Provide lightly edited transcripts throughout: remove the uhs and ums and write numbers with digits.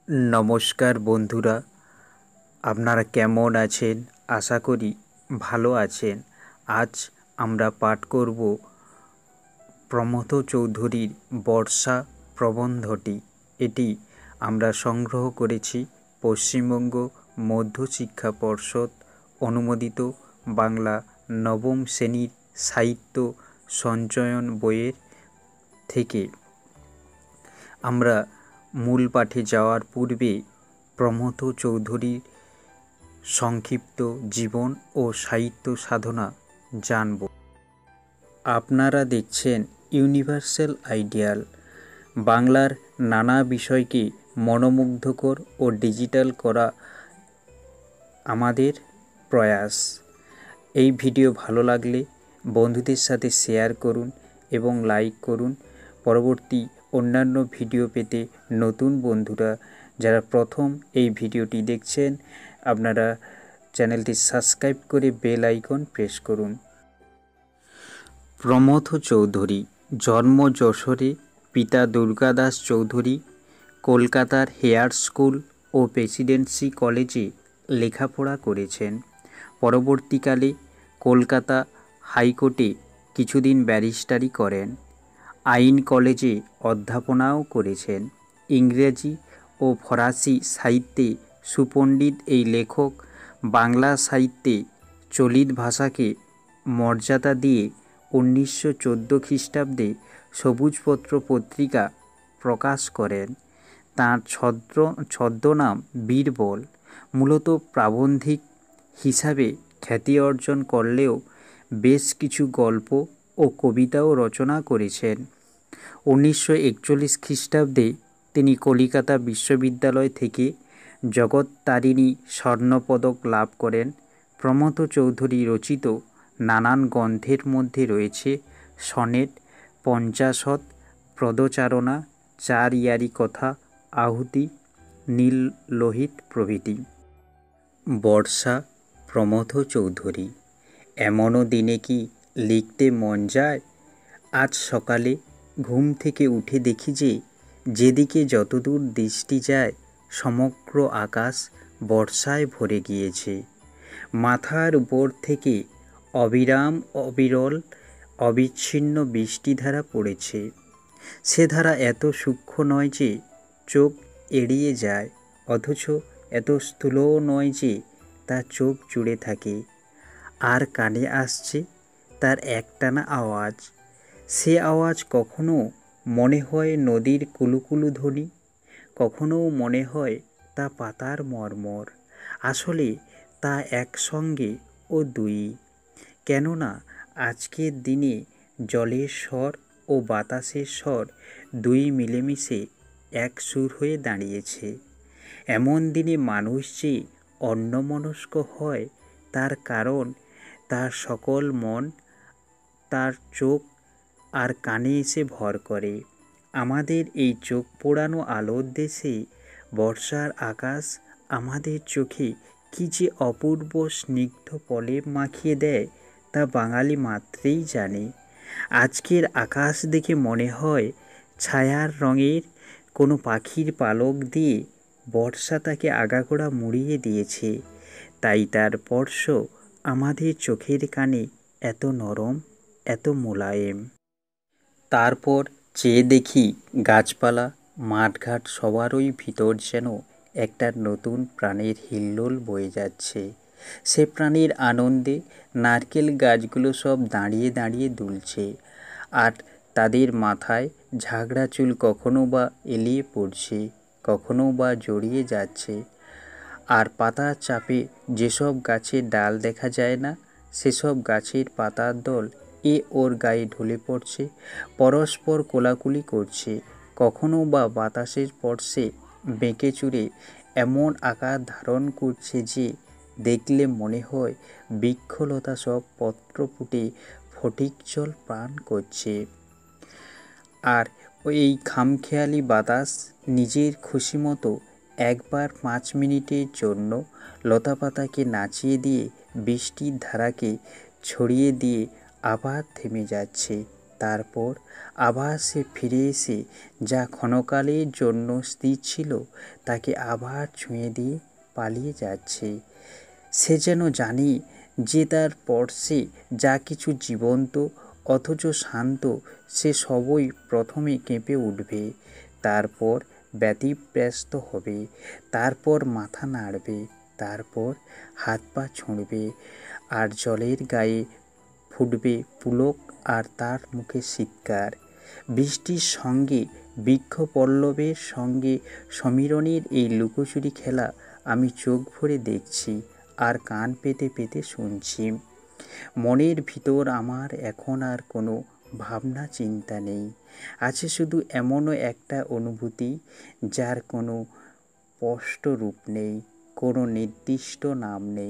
নমস্কার বন্ধুরা, আপনারা কেমন আছেন? আশা করি ভালো আছেন। আজ আমরা পাঠ করব প্রমথ চৌধুরীর বর্ষা প্রবন্ধটি। এটি আমরা সংগ্রহ করেছি পশ্চিমবঙ্গ মধ্যশিক্ষা পর্ষদ অনুমোদিত বাংলা নবম শ্রেণীর সাহিত্য সঞ্চয়ন বইয়ের থেকে। আমরা মূল পাঠে যাওয়ার পূর্বে প্রমথ চৌধুরীর সংক্ষিপ্ত জীবন ও সাহিত্য সাধনা জানব। আপনারা দেখছেন ইউনিভার্সাল আইডিয়াল, বাংলার নানা বিষয়কে মনোমুগ্ধকর ও ডিজিটাল করা আমাদের প্রয়াস। এই ভিডিও ভালো লাগলে বন্ধুদের সাথে শেয়ার করুন এবং লাইক করুন। পরবর্তী অন্যান্য ভিডিও পেতে নতুন বন্ধুরা যারা প্রথম এই ভিডিওটি দেখছেন, আপনারা চ্যানেলটি সাবস্ক্রাইব করে বেল আইকন প্রেস করুন। প্রমথ চৌধুরী জন্ম যশোরে, পিতা দুর্গাদাস চৌধুরী। কলকাতার হেয়ার স্কুল ও প্রেসিডেন্সি কলেজে লেখাপড়া করেছেন। পরবর্তীকালে কলকাতা হাইকোর্টে কিছুদিন ব্যারিস্টারি করেন। আইন কলেজে অধ্যাপনাও করেছেন। ইংরেজি ও ফরাসি সাহিত্যে সুপণ্ডিত এই লেখক বাংলা সাহিত্যে চলিত ভাষাকে মর্যাদা দিয়ে 1914 খ্রিস্টাব্দে সবুজপত্র পত্রিকা প্রকাশ করেন। তাঁর ছদ্মনাম বীরবল। মূলত প্রাবন্ধিক হিসাবে খ্যাতি অর্জন করলেও বেশ কিছু গল্প ও কবিতাও রচনা করেছেন। 1941 খ্রিস্টাব্দে তিনি কলিকাতা বিশ্ববিদ্যালয় থেকে জগত্তারিণী স্বর্ণপদক লাভ করেন। প্রমথ চৌধুরী রচিত নানান গ্রন্থের মধ্যে রয়েছে সনেট, পঞ্চাশদ, পদচারণা, চার ইয়ারি কথা, আহুতি, নীল লোহিত প্রভৃতি। বর্ষা প্রমথ চৌধুরী। এমনও দিনে কি লিখতে মন যায়? আজ সকালে ঘুম থেকে উঠে দেখি যে যেদিকে যতদূর দৃষ্টি যায় সমগ্র আকাশ বর্ষায় ভরে গিয়েছে। মাথার উপর থেকে অবিরাম অবিরল অবিচ্ছিন্ন বৃষ্টিধারা পড়েছে। সে ধারা এত সূক্ষ্ম নয় যে চোখ এড়িয়ে যায়, অথচ এত স্থূলও নয় যে তা চোখ জুড়ে থাকে। আর কানে আসছে তার একটানা আওয়াজ। সে আওয়াজ কখনো মনে হয় নদীর কুলুকুলু ধ্বনি, কখনো মনে হয় তা পাতার মর্মর। আসলে তা একসঙ্গে ও দুই। কেননা আজকের দিনে জলের স্বর ও বাতাসের স্বর দুই মিলেমিশে এক সুর হয়ে দাঁড়িয়েছে। এমন দিনে মানুষ যে অন্যমনস্ক হয় তার কারণ তার সকল মন তার চোখ আর কানে এসে ভর করে। আমাদের এই চোখ পোড়ানো আলোর দেশে বর্ষার আকাশ আমাদের চোখে কি যে অপূর্ব স্নিগ্ধ প্রলেপ মাখিয়ে দেয় তা বাঙালি মাত্রেই জানে। আজকের আকাশ দেখে মনে হয় ছায়ার রঙের কোনো পাখির পালক দিয়ে বর্ষা তাকে আগাগোড়া মুড়িয়ে দিয়েছে। তাই তার স্পর্শ আমাদের চোখের কানে এত নরম, এত মোলায়েম। তারপর চেয়ে দেখি গাছপালা, মাঠঘাট সবারই ভিতর যেন একটা নতুন প্রাণের হিল্লোল বয়ে যাচ্ছে। সে প্রাণীর আনন্দে নারকেল গাছগুলো সব দাঁড়িয়ে দাঁড়িয়ে দুলছে, আর তাদের মাথায় ঝাগড়া চুল কখনো বা এলিয়ে পড়ছে, কখনো বা জড়িয়ে যাচ্ছে। আর পাতার চাপে যেসব গাছের ডাল দেখা যায় না, সেসব গাছের পাতার দল এ ওর গায়ে ঢলে পড়ছে, পরস্পর কোলাকুলি করছে, কখনো বা বাতাসের স্পর্শে বেঁকে চুরে এমন আকার ধারণ করছে যে দেখলে মনে হয় বৃক্ষলতা সব পত্র ফুটে ফটিক জল পান করছে। আর এই খামখেয়ালি বাতাস নিজের খুশি মতো একবার 5 মিনিটের জন্য লতাপাতাকে নাচিয়ে দিয়ে বৃষ্টির ধারাকে ছড়িয়ে দিয়ে আবার থেমে যাচ্ছে। তারপর আবার সে ফিরে এসে যা ক্ষণকালের জন্য স্থির ছিল তাকে আবার ছুঁয়ে দিয়ে পালিয়ে যাচ্ছে। সে যেন জানে যে তার স্পর্শে যা কিছু জীবন্ত অথচ শান্ত সে সবই প্রথমে কেঁপে উঠবে, তারপর ব্যতিব্যস্ত হবে, তারপর মাথা নাড়বে, তারপর হাত পা ছুঁড়বে, আর জলের গায়ে ফুটবে পুলক আর তার মুখে চিৎকার। বৃষ্টির সঙ্গে বৃক্ষপল্লবের সঙ্গে সমীরণের এই লুকোচুরি খেলা আমি চোখ ভরে দেখছি আর কান পেতে পেতে শুনছি। মনের ভিতর আমার এখন আর কোনো ভাবনা চিন্তা নেই, আছে শুধু এমনও একটা অনুভূতি যার কোনো স্পষ্ট রূপ নেই, কোনো নির্দিষ্ট নাম নেই।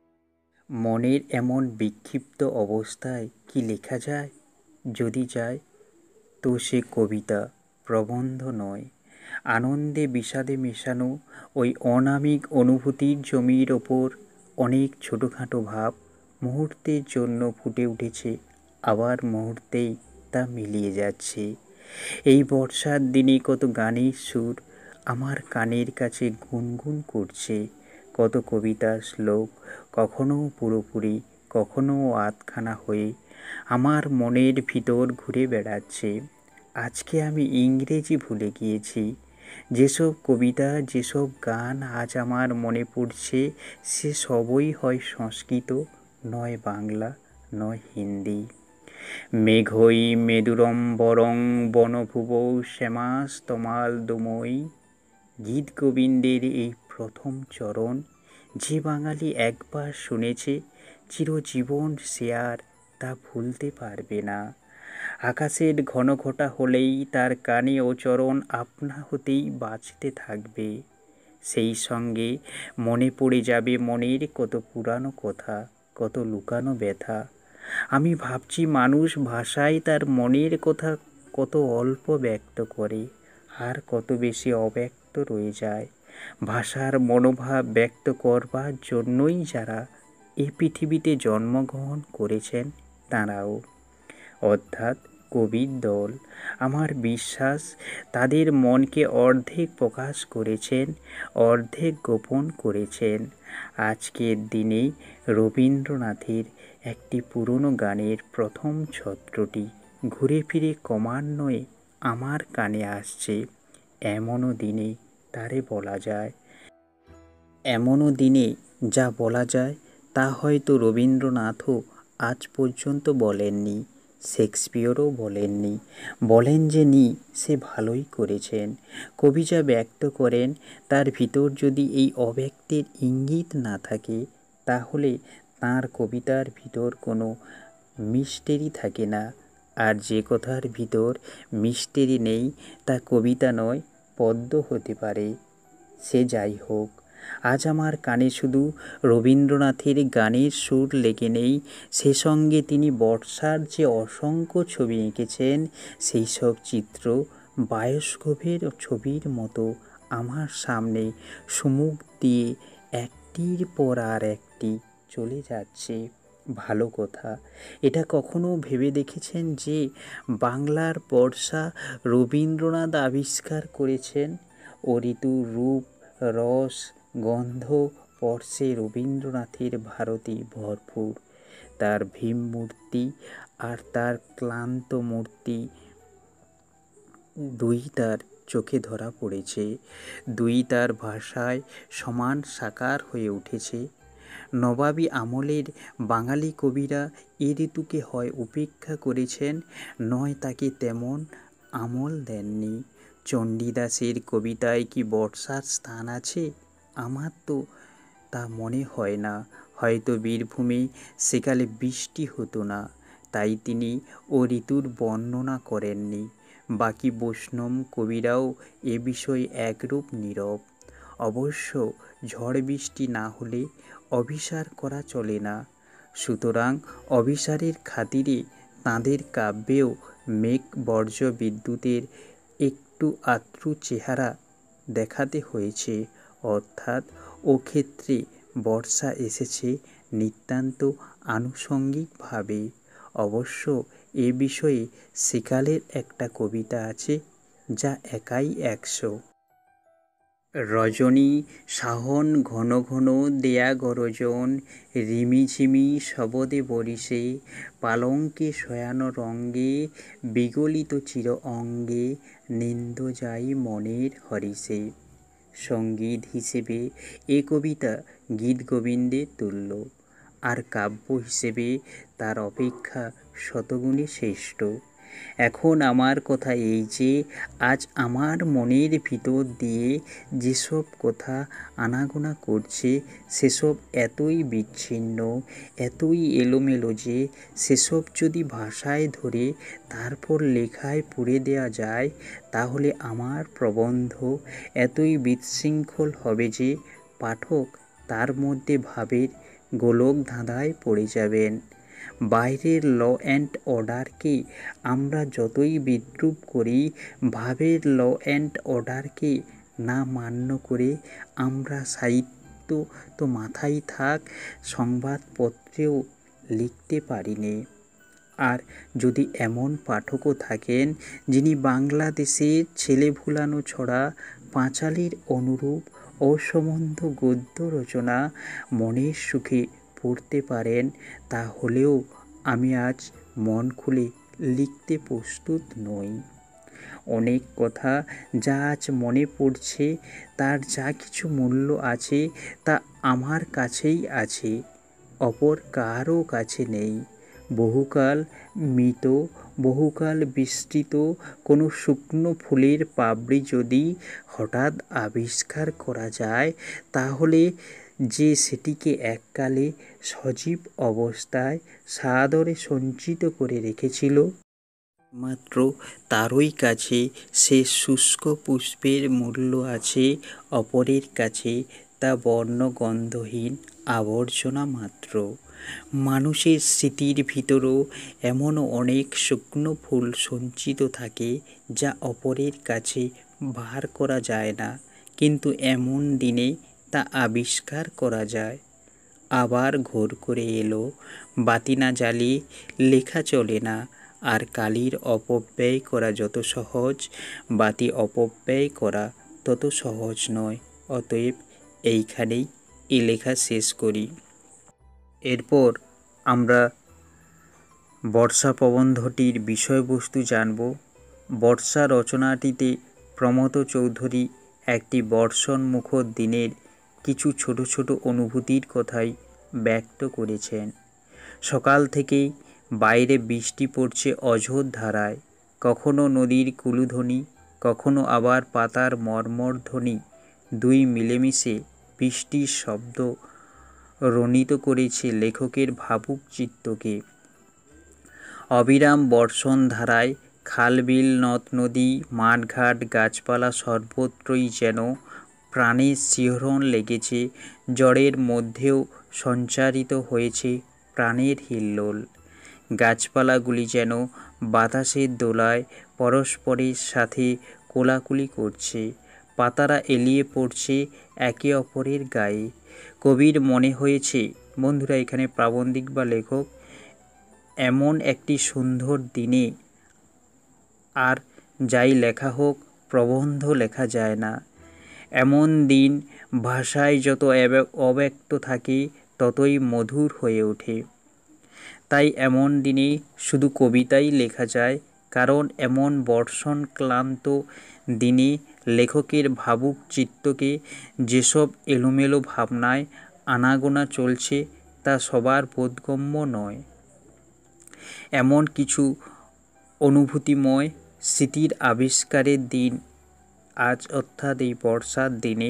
মনের এমন বিক্ষিপ্ত অবস্থায় কি লেখা যায়? যদি যায় তো সে কবিতা, প্রবন্ধ নয়। আনন্দে বিষাদে মেশানো ওই অনামিক অনুভূতির জমির ওপর অনেক ছোটোখাটো ভাব মুহূর্তের জন্য ফুটে উঠেছে, আবার মুহূর্তেই তা মিলিয়ে যাচ্ছে। এই বর্ষার দিনে কত গানের সুর আমার কানের কাছে গুনগুন করছে, কত কবিতার শ্লোক কখনো পুরোপুরি কখনো আধখানা হয়ে আমার মনের ভিতর ঘুরে বেড়াচ্ছে। আজকে আমি ইংরেজি ভুলে গিয়েছি। যেসব কবিতা যেসব গান আজ আমার মনে পড়ছে সে সবই হয় সংস্কৃত, নয় বাংলা, নয় হিন্দি। মেঘই মেদুরম্বরং বনভুবৌ শ্যামাস্তমাল দময়ী, গীত গোবিন্দের এই প্রথম চরণ যে বাঙালি একবার শুনেছে চিরজীবন সে আর তা ভুলতে পারবে না। আকাশের ঘনঘটা হলেই তার কানে ও চরণ আপনা হতেই বাজতে থাকবে, সেই সঙ্গে মনে পড়ে যাবে মনের কত পুরানো কথা, কত লুকানো ব্যথা। আমি ভাবছি মানুষ ভাষায় তার মনের কথা কত অল্প ব্যক্ত করে আর কত বেশি অব্যক্ত রয়ে যায়। ভাষার মনোভাব ব্যক্ত করবার জন্যই যারা এই পৃথিবীতে জন্মগ্রহণ করেছেন তাঁরাও, অর্থাৎ কবির দল। আমার বিশ্বাস তাদের মনকে অর্ধেক প্রকাশ করেছেন, অর্ধেক গোপন করেছেন। আজকের দিনে রবীন্দ্রনাথের একটি পুরনো গানের প্রথম ছত্রটি ঘুরে ফিরে ক্রমান্বয়ে আমার কানে আসছে। এমনও দিনে তারে বলা যায়, এমনও দিনে যা বলা যায় তা হয়তো রবীন্দ্রনাথও আজ পর্যন্ত বলেননি, শেক্সপিয়রও বলেননি। বলেন যে নি সে ভালোই করেছেন। কবি যা ব্যক্ত করেন তার ভিতর যদি এই অব্যক্তের ইঙ্গিত না থাকে তাহলে তাঁর কবিতার ভিতর কোনো মিস্টেরি থাকে না। আর যে কথার ভিতর মিস্টেরি নেই তা কবিতা নয়, পদ্য হতে পারে। সে যাই হোক, আজ আমার কানে শুধু রবীন্দ্রনাথের গানের সুর লেগে নেই, সে সঙ্গে তিনি বর্ষার যে অসংখ্য ছবি এঁকেছেন সেই সব চিত্র বায়োস্কোপের ছবির মতো আমার সামনে সুমুখ দিয়ে একটির পর আর একটি চলে যাচ্ছে। ভালো কথা। এটা কখনো ভেবে দেখেছেন যে বাংলার বর্ষা রবীন্দ্রনাথ আবিষ্কার করেছেন? ও ঋতুর রূপ রস গন্ধ স্পর্শে রবীন্দ্রনাথের ভারতী ভরপুর। তার ভীম মূর্তি আর তার ক্লান্ত মূর্তি দুই তার চোখে ধরা পড়েছে, দুই তার ভাষায় সমান সাকার হয়ে উঠেছে। নবাবী আমলের বাঙালি কবিরা এ ঋতুকে হয় উপেক্ষা করেছেন, নয় তাকে তেমন আমল দেননি। চণ্ডীদাসের কবিতায় কি বর্ষার স্থান আছে? আমার তো তা মনে হয় না। হয়তো বীরভূমে সেকালে বৃষ্টি হতো না, তাই তিনি ও ঋতুর বর্ণনা করেননি। বাকি বৈষ্ণব কবিরাও এ বিষয়ে একরূপ নীরব। অবশ্য ঝড় বৃষ্টি না হলে অভিসার করা চলে না, সুতরাং অভিসারের খাতিরে তাঁদের কাব্যেও মেঘ বর্জ্য বিদ্যুতের একটু আধটু চেহারা দেখাতে হয়েছে, অর্থাৎ ও ক্ষেত্রে বর্ষা এসেছে নিতান্ত আনুষঙ্গিকভাবে। অবশ্য এ বিষয়ে সেকালের একটা কবিতা আছে, যা একাই 100। রজনী সাহন ঘন ঘন দেয়া গরজন, রিমিঝিমি শবদে বরিশে, পালঙ্কে শয়ানো রঙ্গে, বিগলিত চির অঙ্গে, নিন্দ যাই মনের হরিষে। সঙ্গীত হিসেবে এ কবিতা গীত গোবিন্দের তুল্য, আর কাব্য হিসেবে তার অপেক্ষা শতগুণে শ্রেষ্ঠ। এখন আমার কথা এই যে, আজ আমার মনের ভিতর দিয়ে যেসব কথা আনাগোনা করছে, সেসব এতই বিচ্ছিন্ন, এতই এলোমেলো যে সেসব যদি ভাষায় ধরে তারপর লেখায় পুরে দেয়া যায়, তাহলে আমার প্রবন্ধ এতই বিশৃঙ্খল হবে যে পাঠক তার মধ্যে ভাবের গোলক ধাঁধায় পড়ে যাবেন। বাইরের ল অ্যান্ড অর্ডারকে আমরা যতই বিদ্রূপ করি, ভাবের ল অ্যান্ড অর্ডারকে না মান্য করে আমরা সাহিত্য তো মাথায় থাক, সংবাদপত্রেও লিখতে পারিনি। আর যদি এমন পাঠকও থাকেন যিনি বাংলাদেশের ছেলে ভুলানো ছড়া পাঁচালীর অনুরূপ অসম্বন্ধ গদ্য রচনা মনের সুখে পড়তে পারেন, তাহলেও আমি আজ মন খুলে লিখতে প্রস্তুত নই। অনেক কথা যা আজ মনে পড়ছে, তার যা কিছু মূল্য আছে তা আমার কাছেই আছে, অপর কারও কাছে নেই। বহুকাল মৃত, বহুকাল বিস্তৃত কোনো শুকনো ফুলের পাপড়ি যদি হঠাৎ আবিষ্কার করা যায়, তাহলে যে সেটিকে এককালে সজীব অবস্থায় সাদরে সঞ্চিত করে রেখেছিল, মাত্র তারই কাছে সে শুষ্ক পুষ্পের মূল্য আছে, অপরের কাছে তা বর্ণগন্ধহীন আবর্জনা মাত্র। মানুষের স্মৃতির ভিতরও এমনও অনেক শুকনো ফুল সঞ্চিত থাকে, যা অপরের কাছে বার করা যায় না, কিন্তু এমন দিনে তা আবিষ্কার করা যায়। আবার ঘোর করে এলো, বাতি না জ্বালিয়ে লেখা চলে না, আর কালির অপব্যয় করা যত সহজ, বাতি অপব্যয় করা তত সহজ নয়। অতএব এইখানেই এই লেখা শেষ করি। এরপর আমরা বর্ষা প্রবন্ধটির বিষয়বস্তু জানব। বর্ষা রচনাটিতে প্রমথ চৌধুরী একটি বর্ষণমুখর দিনের কিছু ছোট ছোট অনুভূতির কথাই ব্যক্ত করেছেন। সকাল থেকেই বাইরে বৃষ্টি পড়ছে অঝোর ধারায়, কখনো নদীর কুলুধ্বনি, কখনো আবার পাতার মর্মরধ্বনি, দুই মিলেমিশে বৃষ্টির শব্দ রণিত করেছে লেখকের ভাবুক চিত্তকে। অবিরাম বর্ষণ ধারায় খালবিল নদ নদী মাঠঘাট গাছপালা সর্বত্রই যেন প্রাণের শিহরণ লেগেছে, ঝড়ের মধ্যেও সঞ্চারিত হয়েছে প্রাণের হিল্লোল। গাছপালাগুলি যেন বাতাসের দোলায় পরস্পরের সাথে কোলাকুলি করছে, পাতারা এলিয়ে পড়ছে একে অপরের গায়ে। কবির মনে হয়েছে, বন্ধুরা এখানে প্রাবন্ধিক বা লেখক, এমন একটি সুন্দর দিনে আর যাই লেখা হোক, প্রবন্ধ লেখা যায় না। এমন দিন ভাষায় যত অব্যক্ত থাকে ততই মধুর হয়ে ওঠে। তাই এমন দিনে শুধু কবিতাই লেখা যায়, কারণ এমন বর্ষণ ক্লান্ত দিনে লেখকের ভাবুক চিত্তকে যেসব এলোমেলো ভাবনায় আনাগোনা চলছে তা সবার বোধগম্য নয়। এমন কিছু অনুভূতিময় স্মৃতির আবিষ্কারের দিন আজ, অর্থাৎ এই বর্ষার দিনে।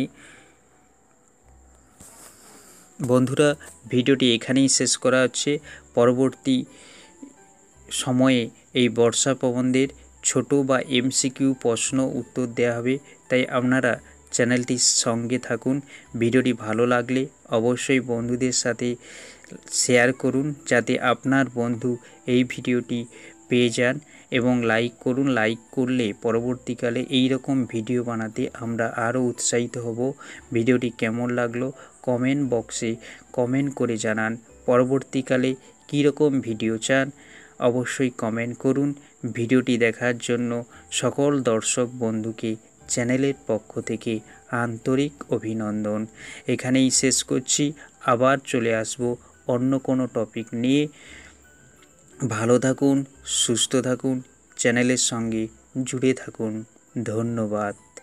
বন্ধুরা ভিডিওটি এখানেই শেষ করা হচ্ছে। পরবর্তী সময়ে এই বর্ষা প্রবন্ধের ছোট বা এমসিকিউ প্রশ্ন উত্তর দেওয়া হবে, তাই আপনারা চ্যানেলটির সঙ্গে থাকুন। ভিডিওটি ভালো লাগলে অবশ্যই বন্ধুদের সাথে শেয়ার করুন, যাতে আপনার বন্ধু এই ভিডিওটি পেয়ে যান, এবং লাইক করুন। লাইক করলে পরবর্তীকালে এই রকম ভিডিও বানাতে আমরা আরও উৎসাহিত হব। ভিডিওটি কেমন লাগলো কমেন্ট বক্সে কমেন্ট করে জানান। পরবর্তীকালে কী রকম ভিডিও চান অবশ্যই কমেন্ট করুন। ভিডিওটি দেখার জন্য সকল দর্শক বন্ধুকে চ্যানেলের পক্ষ থেকে আন্তরিক অভিনন্দন। এখানেই শেষ করছি, আবার চলে আসব অন্য কোনো টপিক নিয়ে। ভালো থাকুন, সুস্থ থাকুন, চ্যানেলের সঙ্গে জুড়ে থাকুন। ধন্যবাদ।